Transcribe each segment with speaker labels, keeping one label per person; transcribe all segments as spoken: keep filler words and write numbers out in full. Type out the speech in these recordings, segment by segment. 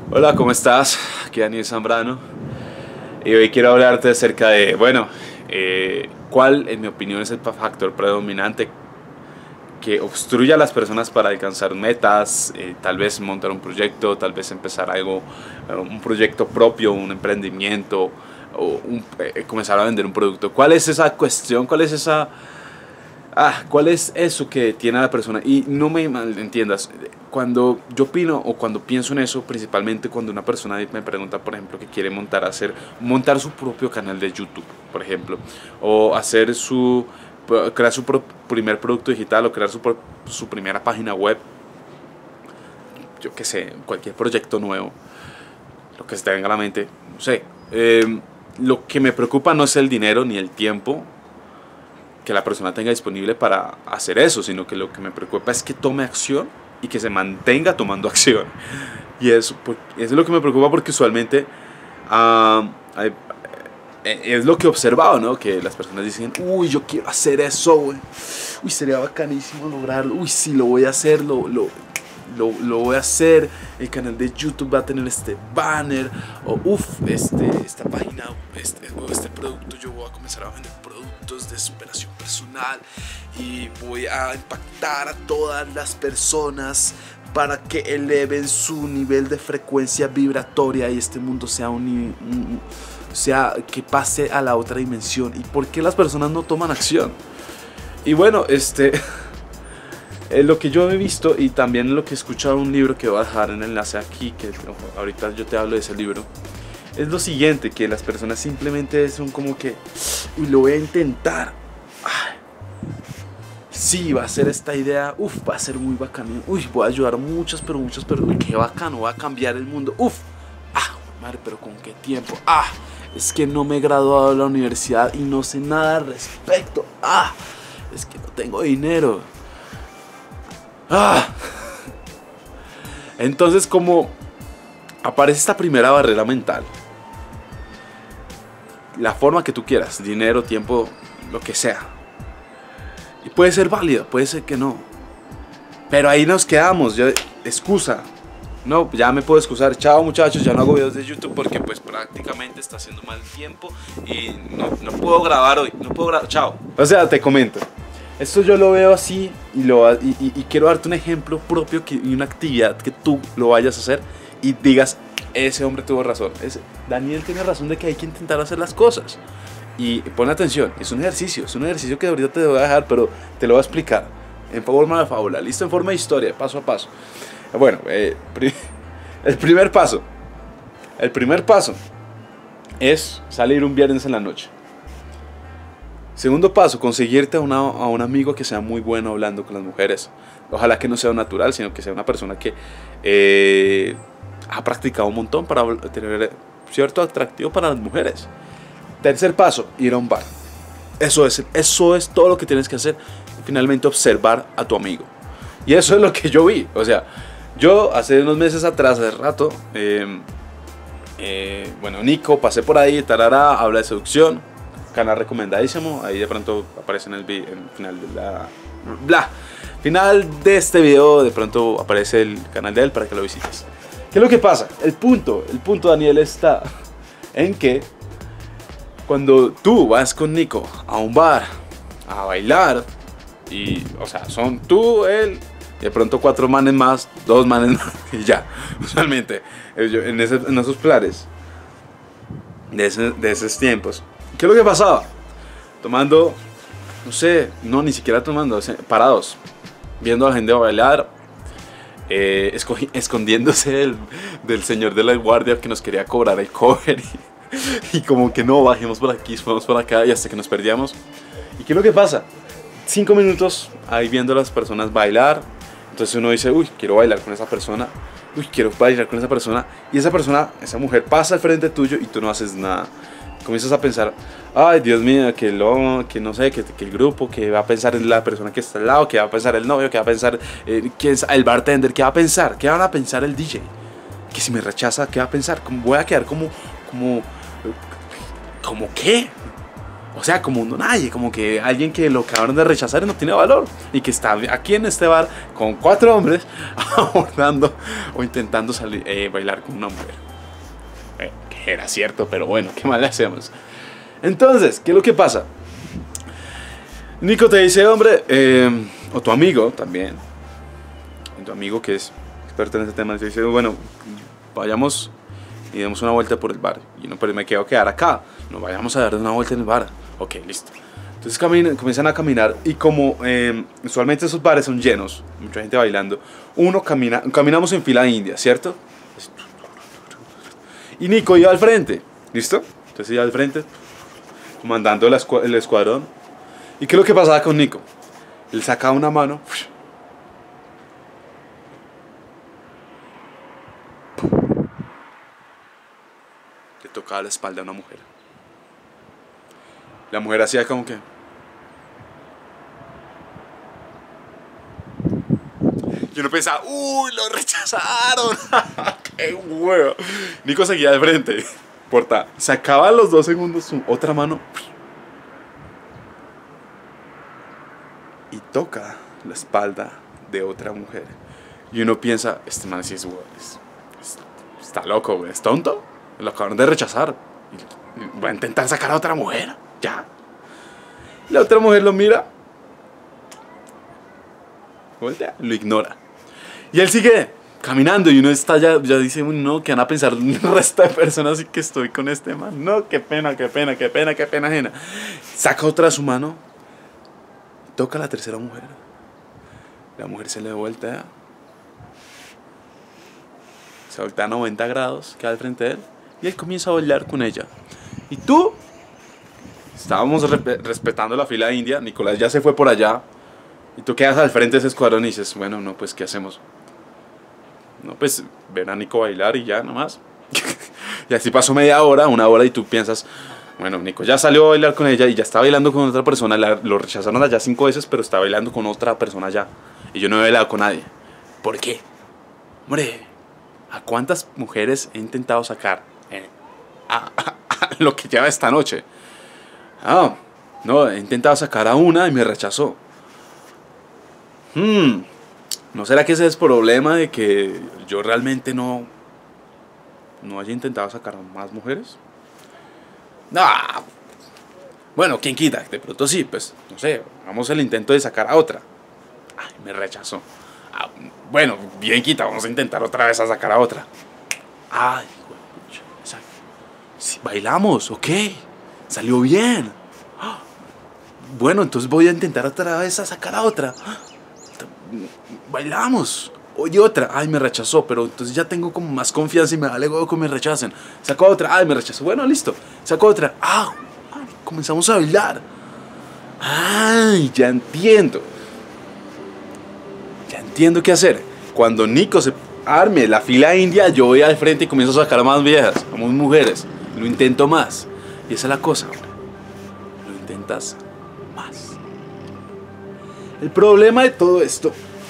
Speaker 1: Hola, ¿cómo estás? Aquí Daniel Zambrano y hoy quiero hablarte acerca de, bueno, eh, cuál en mi opinión es el factor predominante que obstruye a las personas para alcanzar metas, eh, tal vez montar un proyecto, tal vez empezar algo, un proyecto propio, un emprendimiento o un, eh, comenzar a vender un producto. ¿Cuál es esa cuestión? ¿Cuál es esa... Ah, ¿cuál es eso que tiene a la persona? Y no me malentiendas, cuando yo opino o cuando pienso en eso, principalmente cuando una persona me pregunta, por ejemplo, que quiere montar, hacer, montar su propio canal de YouTube, por ejemplo, o hacer su, crear su pro, primer producto digital o crear su, su primera página web, yo qué sé, cualquier proyecto nuevo, lo que se te venga a la mente, no sé. Eh, lo que me preocupa no es el dinero ni el tiempo que la persona tenga disponible para hacer eso, sino que lo que me preocupa es que tome acción y que se mantenga tomando acción. Y eso, pues, eso es lo que me preocupa porque usualmente uh, hay, es lo que he observado, ¿no? Que las personas dicen, uy, yo quiero hacer eso, güey. Uy, sería bacanísimo lograrlo. Uy, sí, lo voy a hacer, lo, lo, lo, lo voy a hacer. El canal de YouTube va a tener este banner. O, uff, este, esta página, este, este producto, yo voy a comenzar a vender productos de superación personal y voy a impactar a todas las personas para que eleven su nivel de frecuencia vibratoria y este mundo sea un, un sea que pase a la otra dimensión. ¿Y por qué las personas no toman acción? Y bueno, este es lo que yo he visto y también lo que he escuchado en un libro que voy a dejar en el enlace aquí, que ahorita yo te hablo de ese libro. Es lo siguiente, que las personas simplemente son como que, uy, lo voy a intentar. Ay, sí, va a ser esta idea, uff, va a ser muy bacano. Uy, voy a ayudar a muchas, pero muchas personas. Qué bacano, va a cambiar el mundo. Uff, ah, madre, pero ¿con qué tiempo? Ah, es que no me he graduado de la universidad y no sé nada al respecto. Ah, es que no tengo dinero. Ah. Entonces, como aparece esta primera barrera mental, la forma que tú quieras, dinero, tiempo, lo que sea, y puede ser válido, puede ser que no, pero ahí nos quedamos. Yo, excusa, no, ya me puedo excusar, chao muchachos, ya no hago videos de YouTube porque pues prácticamente está haciendo mal tiempo y no, no puedo grabar hoy, no puedo grabar, chao. O sea, te comento, esto yo lo veo así y, lo, y, y, y quiero darte un ejemplo propio que, y una actividad que tú lo vayas a hacer y digas, ese hombre tuvo razón, ese, Daniel tiene razón de que hay que intentar hacer las cosas. Y pon atención, es un ejercicio, es un ejercicio que ahorita te voy a dejar, pero te lo voy a explicar en forma de fábula, listo, en forma de historia, paso a paso. Bueno, eh, el primer paso, el primer paso es salir un viernes en la noche. Segundo paso, conseguirte a, una, a un amigo que sea muy bueno hablando con las mujeres. Ojalá que no sea un natural, sino que sea una persona que eh, ha practicado un montón para tener cierto atractivo para las mujeres. Tercer paso, ir a un bar. Eso es, eso es todo lo que tienes que hacer. Finalmente observar a tu amigo. Y eso es lo que yo vi. O sea, yo hace unos meses atrás, hace rato, eh, eh, bueno, Nico, pasé por ahí, tarara, habla de seducción. Canal recomendadísimo. Ahí de pronto aparece en el, en el final de la... Bla. Final de este video, de pronto aparece el canal de él para que lo visites. ¿Qué es lo que pasa? El punto, el punto, Daniel, está en que cuando tú vas con Nico a un bar a bailar y, o sea, son tú, él, y de pronto cuatro manes más, dos manes más y ya, usualmente en, ese, en esos planes de, ese, de esos tiempos, ¿qué es lo que pasaba? Tomando, no sé, no, ni siquiera tomando, o sea, parados, viendo a la gente bailar, eh, escondiéndose del, del señor de la guardia que nos quería cobrar el cover y, y como que no, bajemos por aquí, fuimos por acá y hasta que nos perdíamos. ¿Y qué es lo que pasa? Cinco minutos ahí viendo a las personas bailar, entonces uno dice, uy, quiero bailar con esa persona, uy, quiero bailar con esa persona, y esa persona, esa mujer pasa al frente tuyo y tú no haces nada. Comienzas a pensar, ay, Dios mío, que, lo, que no sé, que, que el grupo, que va a pensar en la persona que está al lado, que va a pensar el novio, que va a pensar eh, que es el bartender, que va a pensar, que van a pensar el D J, que si me rechaza, ¿qué va a pensar? ¿Cómo voy a quedar como, como, como qué? O sea, como un nadie, como que alguien que lo acabaron de rechazar y no tiene valor. Y que está aquí en este bar con cuatro hombres abordando o intentando salir, eh, bailar con una mujer. Eh, que era cierto, pero bueno, ¿qué más le hacemos? Entonces, ¿qué es lo que pasa? Nico te dice, hombre, eh, o tu amigo también, tu amigo que es experto en ese tema, te dice, bueno, vayamos y demos una vuelta por el bar. Y no, pero me quiero quedar acá. No, vayamos a dar una vuelta en el bar. Ok, listo. Entonces caminan, comienzan a caminar y como eh, usualmente esos bares son llenos, mucha gente bailando, uno camina, caminamos en fila india, ¿cierto? Y Nico iba al frente, ¿listo? Entonces iba al frente, comandando el, escu el escuadrón. ¿Y qué es lo que pasaba con Nico? Él sacaba una mano, le tocaba la espalda a una mujer. La mujer hacía como que... Yo no pensaba, uy, lo rechazaron. Qué huevo. Nico seguía de frente. Porta, sacaba a los dos segundos su otra mano y toca la espalda de otra mujer. Y uno piensa, este man sí es, güey, es, es, está loco, güey, es tonto. Lo acabaron de rechazar. Y, y va a intentar sacar a otra mujer. Ya. La otra mujer lo mira, voltea, lo ignora. Y él sigue caminando y uno está ya, ya dice, no, ¿qué van a pensar el resto de personas y que estoy con este man? No, qué pena, qué pena, qué pena, qué pena ajena. Saca otra de su mano, toca a la tercera mujer. La mujer se le voltea, se voltea a noventa grados, queda al frente de él y él comienza a bailar con ella. Y tú, estábamos re respetando la fila india, Nicolás ya se fue por allá y tú quedas al frente de ese escuadrón y dices, bueno, no, pues, ¿qué hacemos? No, pues, ver a Nico bailar y ya, nomás. Y así pasó media hora, una hora y tú piensas, bueno, Nico ya salió a bailar con ella y ya está bailando con otra persona, la, lo rechazaron allá cinco veces, pero está bailando con otra persona allá. Y yo no he bailado con nadie. ¿Por qué? Hombre, ¿a cuántas mujeres he intentado sacar eh, a, a, a lo que lleva esta noche? Ah, no, he intentado sacar a una y me rechazó. Hmm, ¿no será que ese es el problema de que yo realmente no, no haya intentado sacar a más mujeres? No. Bueno, ¿quién quita? De pronto sí, pues, no sé, vamos al intento de sacar a otra. Ay, me rechazó. Ah, bueno, bien quita, vamos a intentar otra vez a sacar a otra. Ay, exacto. Sí, bailamos, ok, salió bien. Bueno, entonces voy a intentar otra vez a sacar a otra. Bailamos. Oye, otra. Ay, me rechazó, pero entonces ya tengo como más confianza y me vale huevo que me rechacen. Saco otra. Ay, me rechazó. Bueno, listo. Saco otra. Ah, comenzamos a bailar. Ay, ya entiendo. Ya entiendo qué hacer. Cuando Nico se arme la fila india, yo voy al frente y comienzo a sacar a más viejas, a más mujeres. Lo intento más. Y esa es la cosa, hombre. Lo intentas más. El problema de todo esto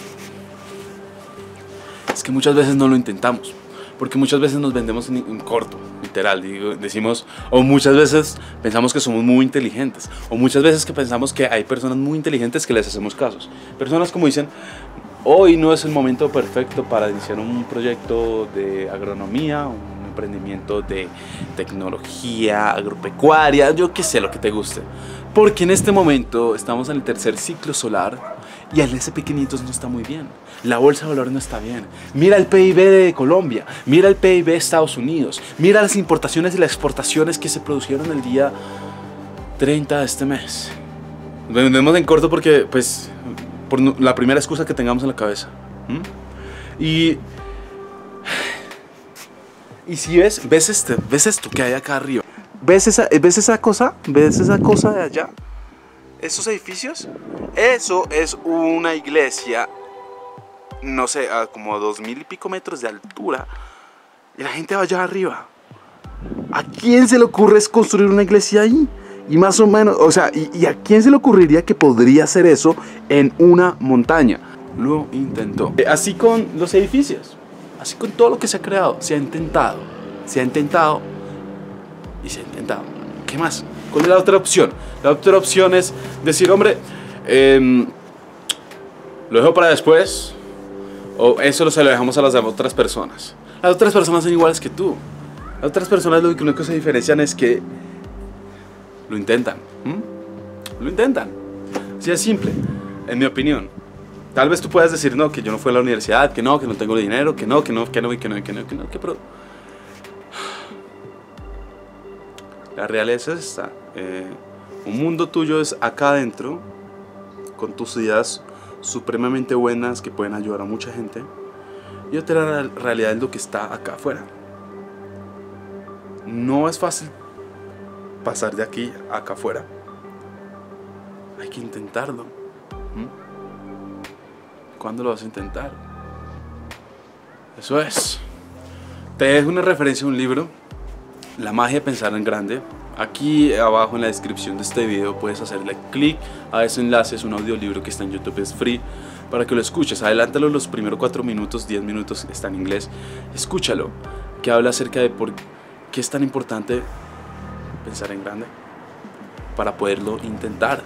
Speaker 1: es que muchas veces no lo intentamos, porque muchas veces nos vendemos en, en corto, literal, digo, decimos, o muchas veces pensamos que somos muy inteligentes, o muchas veces que pensamos que hay personas muy inteligentes que les hacemos casos. Personas como dicen, hoy no es el momento perfecto para iniciar un proyecto de agronomía, un emprendimiento de tecnología agropecuaria, yo qué sé, lo que te guste. Porque en este momento estamos en el tercer ciclo solar y el ese and pe quinientos no está muy bien. La bolsa de valores no está bien. Mira el P I B de Colombia, mira el P I B de Estados Unidos, mira las importaciones y las exportaciones que se produjeron el día treinta de este mes. Nos vendemos en corto porque, pues, por la primera excusa que tengamos en la cabeza. ¿Mm? Y... Y si ves, ves, este, ves esto que hay acá arriba. ¿Ves esa, ¿Ves esa cosa? ¿Ves esa cosa de allá? ¿Esos edificios? Eso es una iglesia, no sé, a como dos mil y pico metros de altura. Y la gente va allá arriba. ¿A quién se le ocurre construir una iglesia ahí? Y más o menos, o sea, ¿y, y a quién se le ocurriría que podría hacer eso en una montaña? Lo intentó. Así con los edificios. Así con todo lo que se ha creado. Se ha intentado. Se ha intentado. Y se ha intentado. ¿Qué más? ¿Cuál es la otra opción? La otra opción es decir, hombre, eh, lo dejo para después, o eso se lo dejamos a las otras personas. Las otras personas son iguales que tú. Las otras personas lo único que se diferencian es que lo intentan. ¿Mm? Lo intentan. Así es simple, en mi opinión. Tal vez tú puedas decir, no, que yo no fui a la universidad, que no, que no tengo dinero, que no, que no, que no, que no, que no, que no, que pero... La realidad es esta. Eh, un mundo tuyo es acá adentro, con tus ideas supremamente buenas que pueden ayudar a mucha gente. Y otra realidad es lo que está acá afuera. No es fácil pasar de aquí a acá afuera. Hay que intentarlo. ¿Mm? ¿Cuándo lo vas a intentar? Eso es. Te dejo una referencia a un libro, La magia de pensar en grande. Aquí abajo en la descripción de este video puedes hacerle clic a ese enlace. Es un audiolibro que está en YouTube, es free, para que lo escuches. Adelántalo los primeros cuatro minutos, diez minutos, está en inglés. Escúchalo, que habla acerca de por qué es tan importante pensar en grande para poderlo intentar.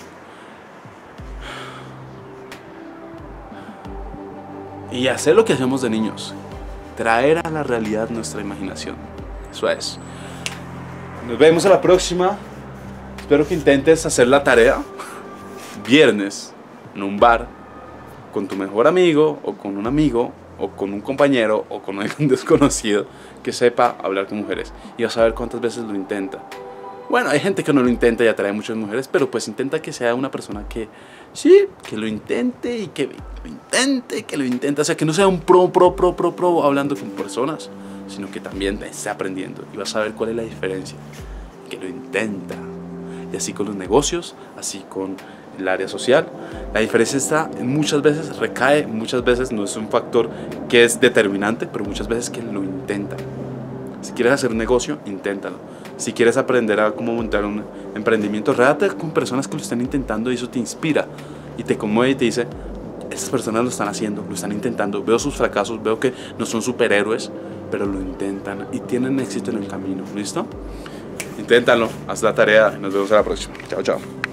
Speaker 1: Y hacer lo que hacemos de niños, traer a la realidad nuestra imaginación. Eso es. Nos vemos a la próxima. Espero que intentes hacer la tarea viernes en un bar con tu mejor amigo o con un amigo o con un compañero o con algún desconocido que sepa hablar con mujeres, y vas a ver cuántas veces lo intenta. Bueno, hay gente que no lo intenta y atrae muchas mujeres, pero pues intenta que sea una persona que sí, que lo intente y que lo intente, que lo intente. O sea, que no sea un pro, pro, pro, pro, pro hablando con personas, sino que también esté aprendiendo, y vas a ver cuál es la diferencia. Que lo intenta. Y así con los negocios, así con el área social. La diferencia está, muchas veces recae, muchas veces no es un factor que es determinante, pero muchas veces que lo intenta. Si quieres hacer un negocio, inténtalo. Si quieres aprender a cómo montar un emprendimiento, réate con personas que lo están intentando, y eso te inspira y te conmueve y te dice, estas personas lo están haciendo, lo están intentando, veo sus fracasos, veo que no son superhéroes, pero lo intentan y tienen éxito en el camino. ¿Listo? Inténtalo, haz la tarea y nos vemos a la próxima. Chao, chao.